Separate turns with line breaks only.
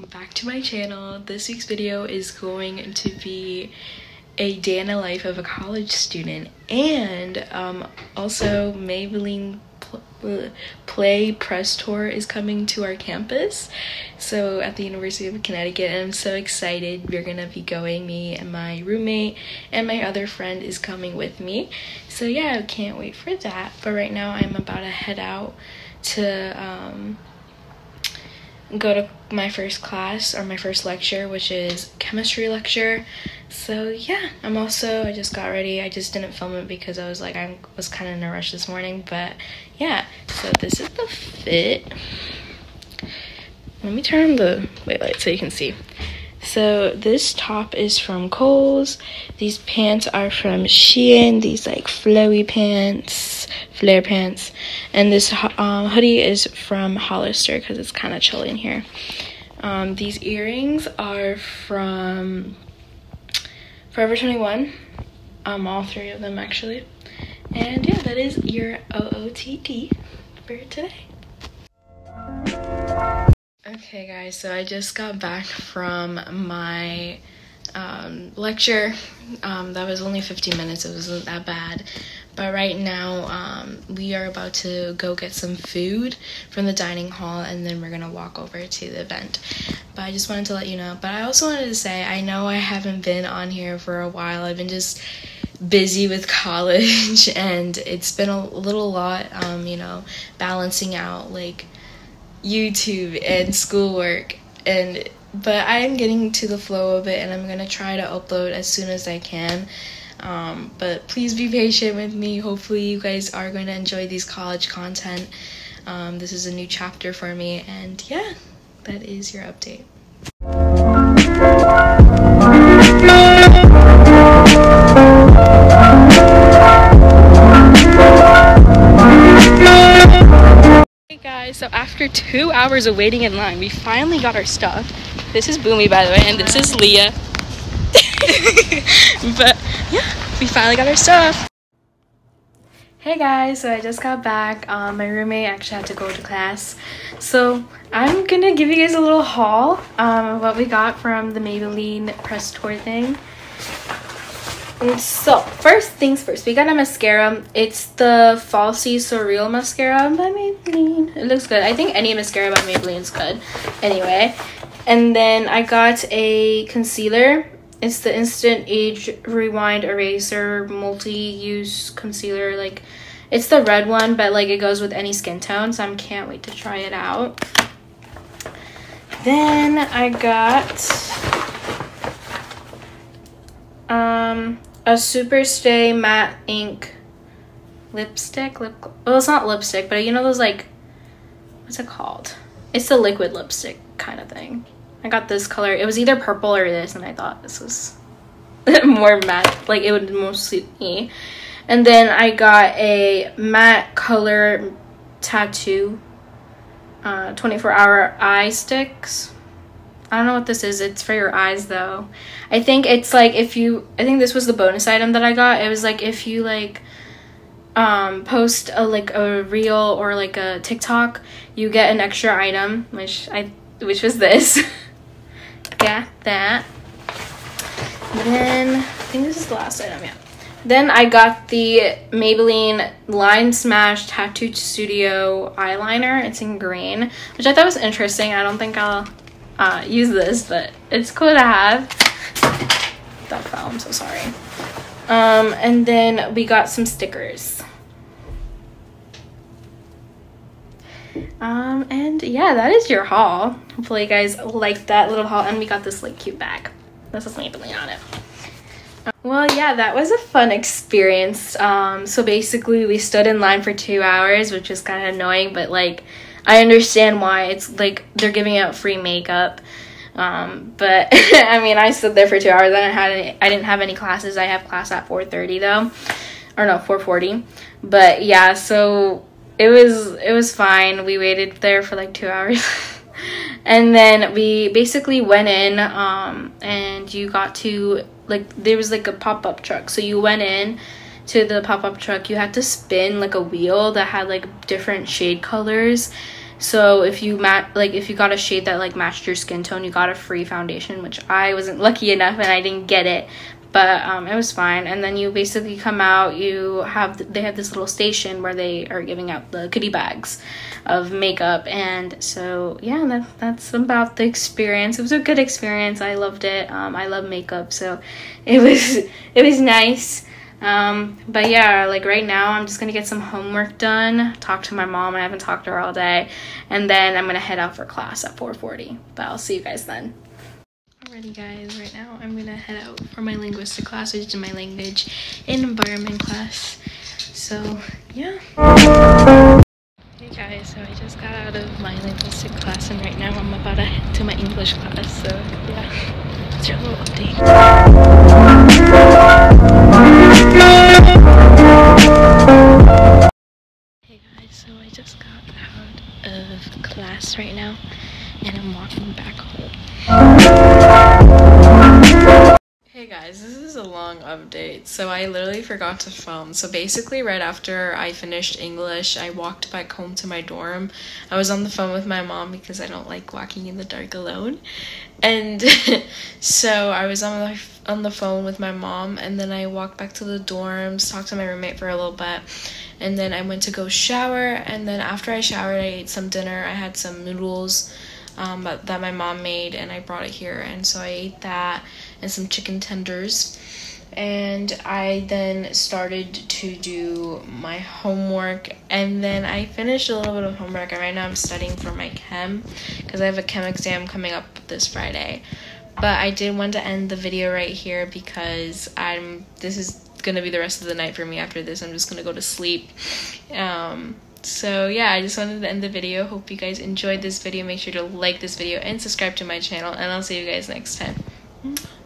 welcome back to my channel. This week's video is going to be a day in the life of a college student, and also Maybelline Play press tour is coming to our campus, so at the University of Connecticut, and I'm so excited. We're gonna be going, me and my roommate, and my other friend is coming with me, so yeah, I can't wait for that. But right now I'm about to head out to go to my first class, or my first lecture, which is chemistry lecture. So yeah, I just got ready. I just didn't film it because I was kind of in a rush this morning, but yeah. So this is the fit. Let me turn on the light so you can see. So this top is from Kohl's. These pants are from Shein. These like flowy pants, flare pants. And this hoodie is from Hollister because it's kind of chilly in here. These earrings are from Forever 21. All three of them actually. And yeah, that is your OOTD for today. Okay guys, so I just got back from my lecture. That was only 15 minutes, it wasn't that bad. But right now we are about to go get some food from the dining hall, and then we're gonna walk over to the event. But I just wanted to let you know. But I also wanted to say, I know I haven't been on here for a while. I've been just busy with college and it's been a lot, you know, balancing out like YouTube and schoolwork, but I'm getting to the flow of it, and I'm gonna try to upload as soon as I can. But please be patient with me. Hopefully you guys are going to enjoy these college content. This is a new chapter for me, and yeah, that is your update. So after 2 hours of waiting in line, we finally got our stuff. This is Boomy, by the way, and this is Leah. But yeah, we finally got our stuff. Hey guys, so I just got back. My roommate actually had to go to class, so I'm gonna give you guys a little haul of what we got from the Maybelline press tour thing. And so first things first, we got a mascara. It's the Falsy Surreal mascara by Maybelline. It looks good. I think any mascara by Maybelline is good anyway. And then I got a concealer. It's the Instant Age Rewind Eraser multi-use concealer. Like, it's the red one, but like it goes with any skin tone, so I can't wait to try it out. Then I got a Superstay matte ink lipstick. Well, it's not lipstick, but you know those, like, what's it called? It's the liquid lipstick kind of thing. I got this color. It was either purple or this, and I thought this was more matte, like it would most suit me. And then I got a matte color tattoo 24-hour eye sticks. I don't know what this is. It's for your eyes though. I think it's like I think this was the bonus item that I got. It was like if you like post a reel or like a TikTok, you get an extra item, which was this. Yeah, that. Then I think this is the last item, yeah. Then I got the Maybelline Line Smash Tattoo Studio eyeliner. It's in green, which I thought was interesting. I don't think I'll use this, but it's cool to have. That fell, I'm so sorry. And then we got some stickers. And yeah, that is your haul. Hopefully you guys liked that little haul, and we got this like cute bag. This is Maybelline on it. Well, yeah, that was a fun experience. So basically we stood in line for 2 hours, which is kind of annoying, but like I understand why. It's like they're giving out free makeup. But I mean, I stood there for 2 hours. I didn't have any classes. I have class at 4:30 though, or no, 4:40. But yeah, so it was fine. We waited there for like 2 hours. And then we basically went in, and you got to, like, there was like a pop-up truck. So you went in to the pop-up truck. You had to spin like a wheel that had like different shade colors.
So if you if you got a shade that like matched your skin tone, you got a free foundation, which I wasn't lucky enough and I didn't get it, but it was fine. And then you basically come out, they have this little station where they are giving out the goodie bags of makeup. And so yeah, that's about the experience. It was a good experience. I loved it. I love makeup, so it was nice. But yeah, like right now I'm just gonna get some homework done, talk to my mom. I haven't talked to her all day, and then I'm gonna head out for class at 4:40. But I'll see you guys then. Alrighty guys, right now I'm gonna head out for my linguistic class, which is my language and environment class. So yeah. Hey guys, so I just got out of my linguistic class and right now I'm about to head to my English class. So yeah, it's your little update. Hey guys, so I just got out of class right now and I'm walking back home. Hey guys, this is a long update. So I literally forgot to film. So basically right after I finished English, I walked back home to my dorm. I was on the phone with my mom because I don't like walking in the dark alone. And so I was on the phone with my mom, and then I walked back to the dorms, talked to my roommate for a little bit, and then I went to go shower. And then after I showered, I ate some dinner. I had some noodles that my mom made and I brought it here, and so I ate that and some chicken tenders. And I then started to do my homework, and then I finished a little bit of homework, and right now I'm studying for my chem because I have a chem exam coming up this Friday. But I did want to end the video right here because this is gonna be the rest of the night for me. After this I'm just gonna go to sleep. So yeah, I just wanted to end the video. Hope you guys enjoyed this video. Make sure to like this video and subscribe to my channel, and I'll see you guys next time.